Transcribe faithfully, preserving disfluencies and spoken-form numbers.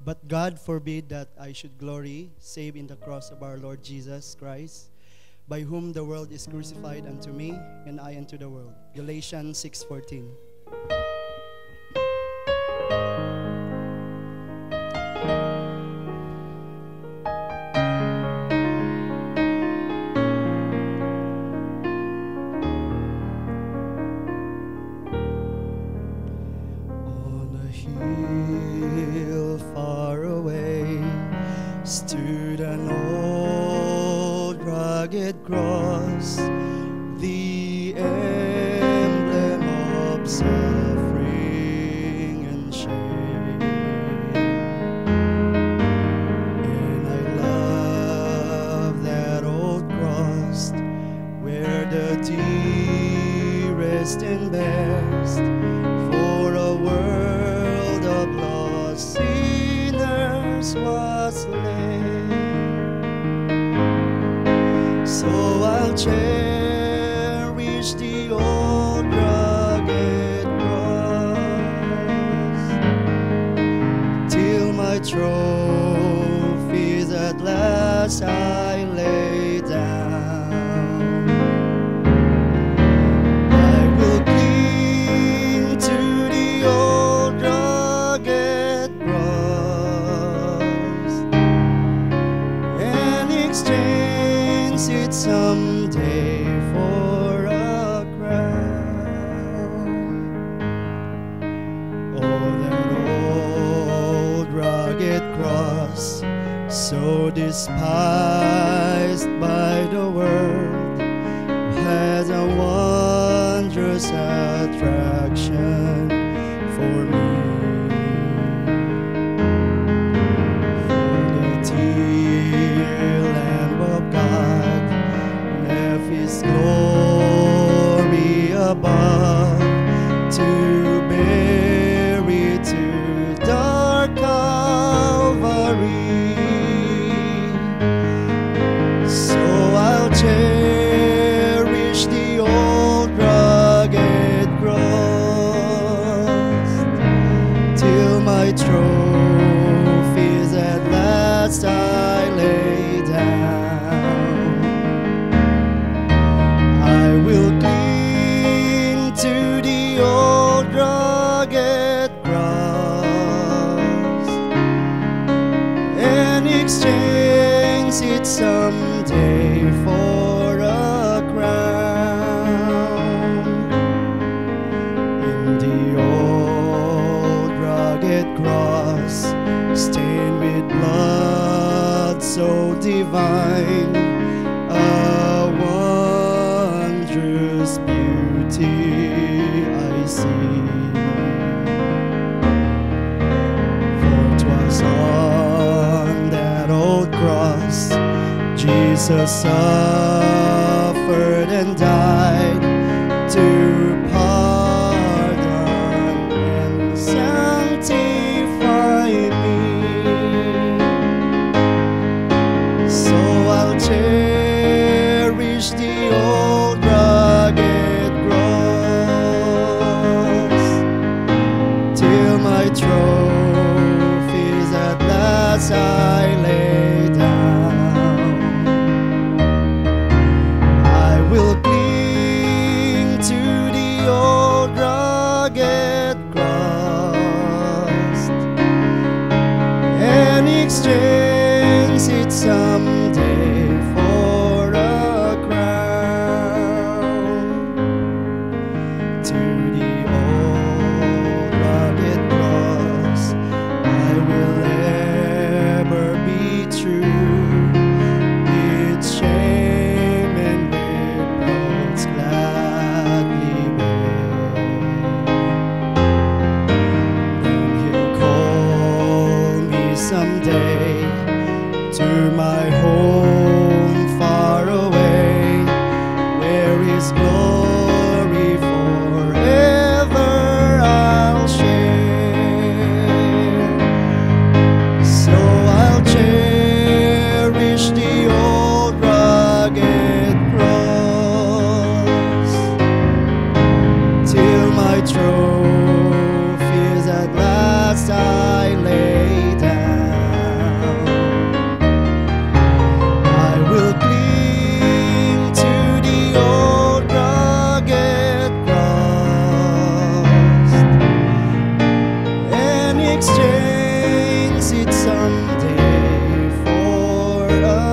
But God forbid that I should glory, save in the cross of our Lord Jesus Christ, by whom the world is crucified unto me, and I unto the world. Galatians six fourteen. On a hill far away stood an old rugged cross, the emblem of suffering and shame. And I love that old cross where the dearest and best for a world of lost sinners was laid. So I'll cherish the old rugged cross till my trophies at last I lay down. I will cling to the old rugged cross and exchange it someday for a crown. Oh, that old rugged cross, so despised by the world, has a wondrous attraction for me. For the dear Lamb of God left His glory above to bear it to dark Calvary. So I'll cherish the old rugged cross till my trophies at last I lay down. I will cling to the old rugged cross and exchange it someday for a crown. In the old rugged cross, stained with blood so divine, a wondrous beauty I see. For 'twas on that old cross Jesus suffered and died to pardon and sanctify me. So I'll cherish the old rugged cross till my trophies at last I lay down. I will cling to the old rugged cross and exchange it someday for a crown. To the old rugged cross I will ever be true, its shame and reproach gladly bear. Then He'll call me someday to my home far away, where His glory forever I'll share. So I'll cherish the old rugged cross till my trophies at last I lay down. Lord